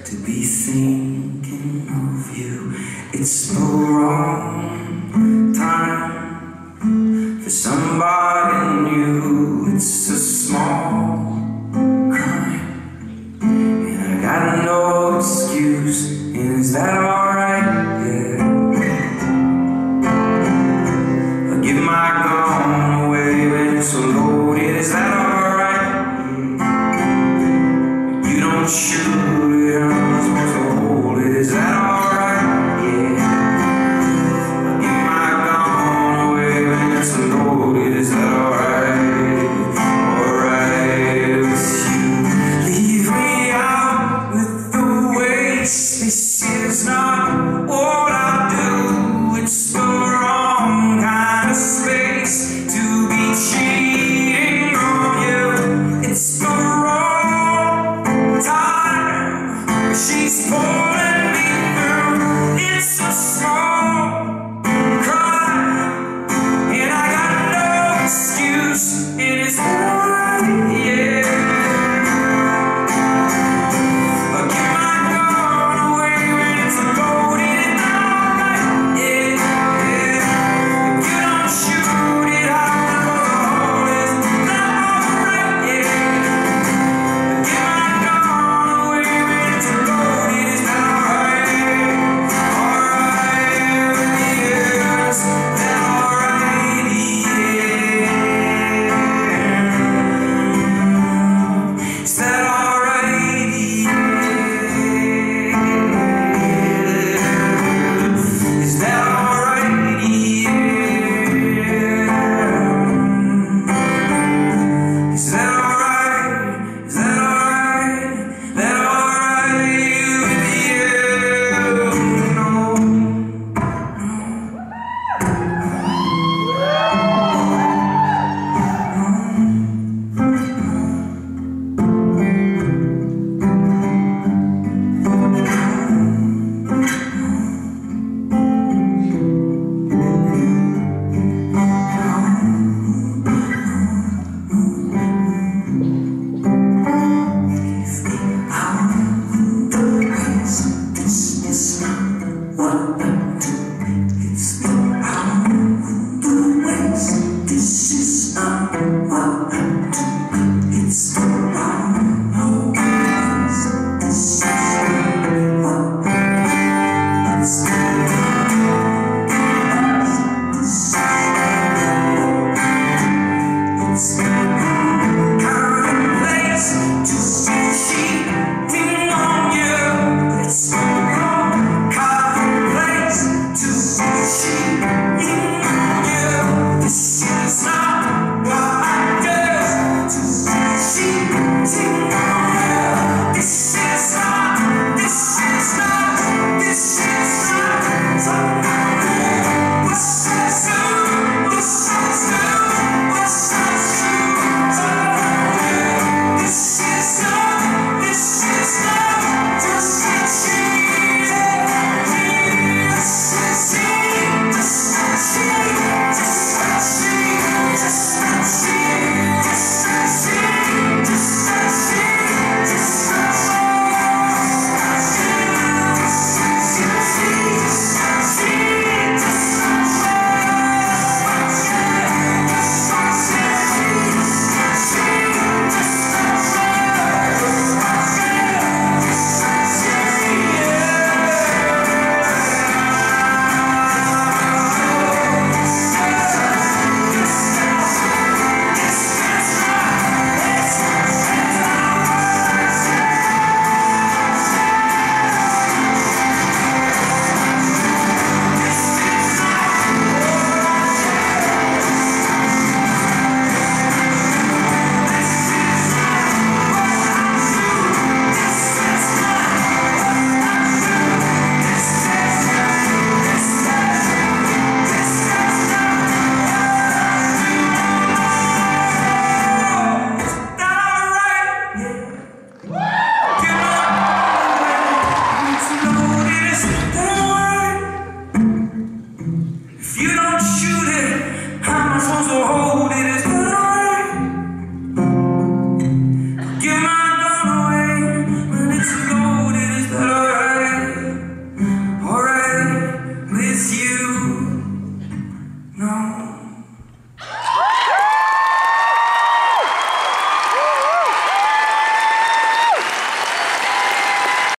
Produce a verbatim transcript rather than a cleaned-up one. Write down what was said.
to be thinking of you. It's the wrong time for somebody new. It's a small crime, and I got no excuse. And is that alright? Yeah. I'll give my gun away when it's so loaded. Is that alright? Yeah. You don't shoot it, I'm supposed to hold it. Is that alright? Yeah. I'll give my gun away when it's so loaded. Is that alright? Alright with you. Leave me out with the waste. This is not what I do. It's the wrong kind of space to be cheating on you. It's the wrong time. She's for